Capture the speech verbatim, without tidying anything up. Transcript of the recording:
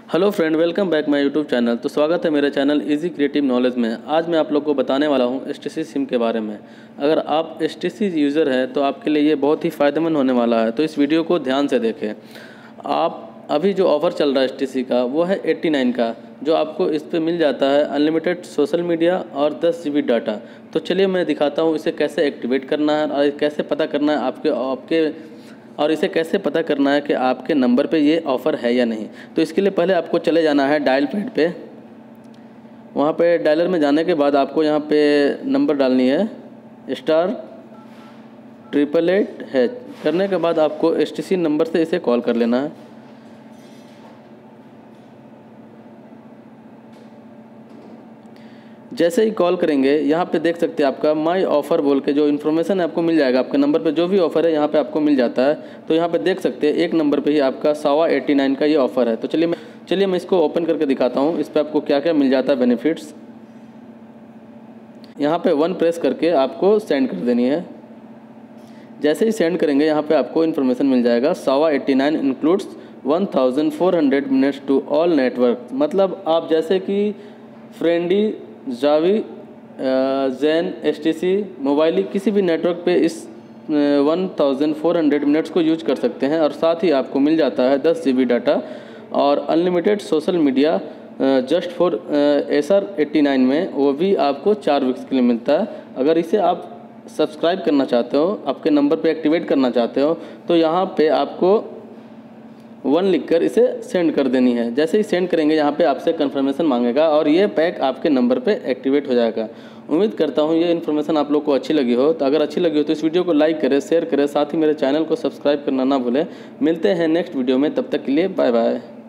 Hello friend, welcome back my YouTube channel. तो स्वागत है मेरे चैनल इजी क्रिएटिव नॉलेज में। आज मैं आप लोग को बताने वाला हूं एचटीसी सिम के बारे में। अगर आप एचटीसी यूज़र हैं तो आपके लिए ये बहुत ही फ़ायदेमंद होने वाला है, तो इस वीडियो को ध्यान से देखें। आप अभी जो ऑफ़र चल रहा है एचटीसी का वो है एट्टी नाइन का, जो आपको इस पर मिल जाता है अनलिमिटेड सोशल मीडिया और दस जी बी डाटा। तो चलिए मैं दिखाता हूँ इसे कैसे एक्टिवेट करना है और कैसे पता करना है आपके आपके और इसे कैसे पता करना है कि आपके नंबर पे ये ऑफ़र है या नहीं। तो इसके लिए पहले आपको चले जाना है डायल पैड पे। वहाँ पे डायलर में जाने के बाद आपको यहाँ पे नंबर डालनी है स्टार ट्रिपल एट है। करने के बाद आपको एचटीसी नंबर से इसे कॉल कर लेना है। जैसे ही कॉल करेंगे यहाँ पे देख सकते हैं आपका माई ऑफ़र बोल के जो इन्फॉर्मेशन है आपको मिल जाएगा। आपके नंबर पे जो भी ऑफ़र है यहाँ पे आपको मिल जाता है। तो यहाँ पे देख सकते हैं एक नंबर पे ही आपका सावा एट्टी नाइन का ये ऑफ़र है। तो चलिए मैं चलिए मैं इसको ओपन करके दिखाता हूँ। इस पर आपको क्या क्या मिल जाता है बेनिफिट्स। यहाँ पे वन प्रेस करके आपको सेंड कर देनी है। जैसे ही सेंड करेंगे यहाँ पर आपको इन्फॉर्मेशन मिल जाएगा सावा eighty nine includes one thousand four hundred minutes to all network. मतलब आप जैसे कि फ्रेंडी, जावी, जैन, एचटीसी, मोबाइली किसी भी नेटवर्क पे इस one thousand four hundred minutes को यूज कर सकते हैं। और साथ ही आपको मिल जाता है दस जी बी डाटा और unlimited social media just for S R eighty nine में, वो भी आपको चार वीक्स के लिए मिलता है। अगर इसे आप सब्सक्राइब करना चाहते हो, आपके नंबर पे एक्टिवेट करना चाहते हो, तो यहाँ पे आपको वन लिखकर इसे सेंड कर देनी है। जैसे ही सेंड करेंगे यहाँ पे आपसे कंफर्मेशन मांगेगा और ये पैक आपके नंबर पे एक्टिवेट हो जाएगा। उम्मीद करता हूँ ये इन्फॉर्मेशन आप लोग को अच्छी लगी हो। तो अगर अच्छी लगी हो तो इस वीडियो को लाइक करें, शेयर करें, साथ ही मेरे चैनल को सब्सक्राइब करना ना भूलें। मिलते हैं नेक्स्ट वीडियो में, तब तक के लिए बाय बाय।